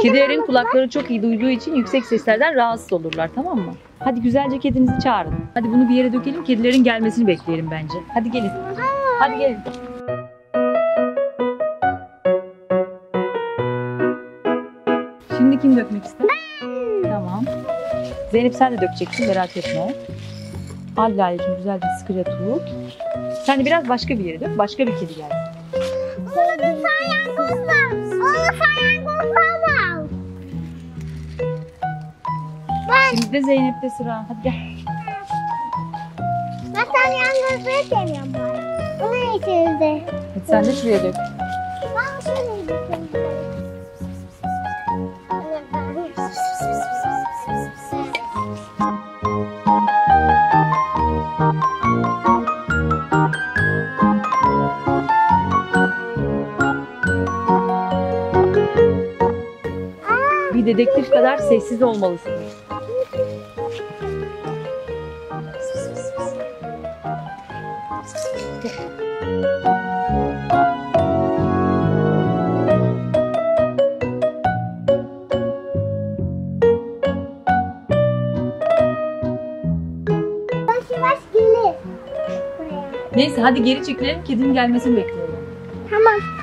Kedilerin kulakları çok iyi duyduğu için yüksek seslerden rahatsız olurlar, tamam mı? Hadi güzelce kedinizi çağırın. Hadi bunu bir yere dökelim, kedilerin gelmesini bekleyelim bence. Hadi gelin. Hadi gelin. Şimdi kim dökmek ister? Tamam. Zeynep sen de dökeceksin, merak etme. Al Lale'cim, güzelce sıkıca tut. Sen de biraz başka bir yere dök, başka bir kedi gelsin. Şimdi de Zeynep'te sıra. Hadi gel. Ben salyangozları seviyorum bari. Bunu içeride. Hadi sen de şuraya dök. Ben şöyle dökeyim. Bir dedektif kadar sessiz olmalısın. Yavaş gelir buraya. Neyse hadi geri çekilelim, kedinin gelmesini bekleyelim. Tamam.